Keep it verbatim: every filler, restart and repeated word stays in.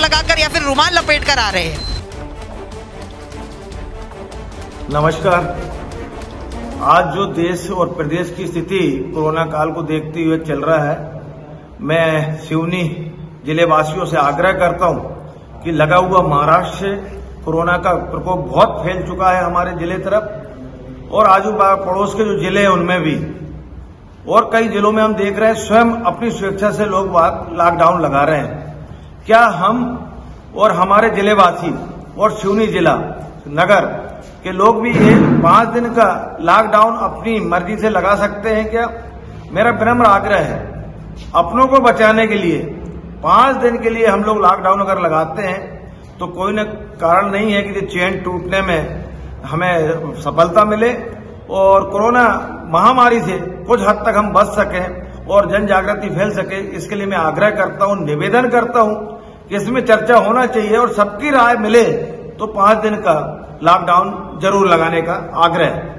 लगाकर या फिर रुमाल लपेट कर आ रहे हैं। नमस्कार। आज जो देश और प्रदेश की स्थिति कोरोना काल को देखते हुए चल रहा है, मैं सिवनी जिले वासियों से आग्रह करता हूं कि लगा हुआ महाराष्ट्र से कोरोना का प्रकोप बहुत फैल चुका है हमारे जिले तरफ और आजू पड़ोस के जो जिले हैं उनमें भी, और कई जिलों में हम देख रहे हैं स्वयं अपनी स्वेच्छा से लोग लॉकडाउन लगा रहे हैं। क्या हम और हमारे जिलेवासी और सिवनी जिला नगर के लोग भी ये पांच दिन का लॉकडाउन अपनी मर्जी से लगा सकते हैं क्या? मेरा विनम्र आग्रह है, अपनों को बचाने के लिए पांच दिन के लिए हम लोग लॉकडाउन अगर लगाते हैं तो कोई न कारण नहीं है कि चेन टूटने में हमें सफलता मिले और कोरोना महामारी से कुछ हद तक हम बच सकें और जन जागृति फैल सके। इसके लिए मैं आग्रह करता हूं, निवेदन करता हूं कि इसमें चर्चा होना चाहिए और सबकी राय मिले तो पांच दिन का लॉकडाउन जरूर लगाने का आग्रह है।